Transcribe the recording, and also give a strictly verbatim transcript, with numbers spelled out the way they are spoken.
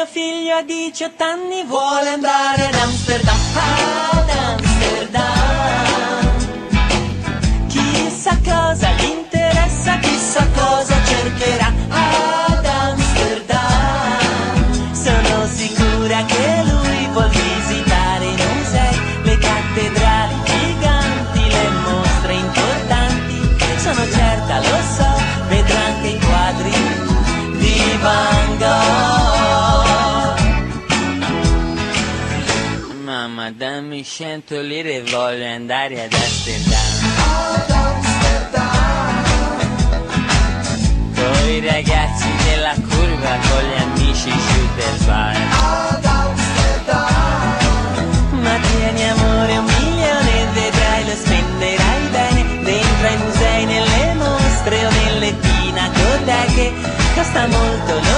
mio figlio a diciotto anni vuole andare ad Amsterdam, ad Amsterdam. Chissà cosa gli interessa, chissà cosa cercherà ad Amsterdam. Sono sicura che lui vuol visitare i musei, le cattedrali giganti, le mostre importanti. Sono certa, lo so, vedrà anche i quadri di Van Gogh. Mamma, dammi cento lire e voglio andare ad Amsterdam. Ad Amsterdam. Con i ragazzi della curva, con gli amici giù del bar. Ad Amsterdam. Ma tieni amore un milione e vedrai lo spenderai bene, dentro ai musei, nelle mostre o nelle pinacoteche. Costa molto, lo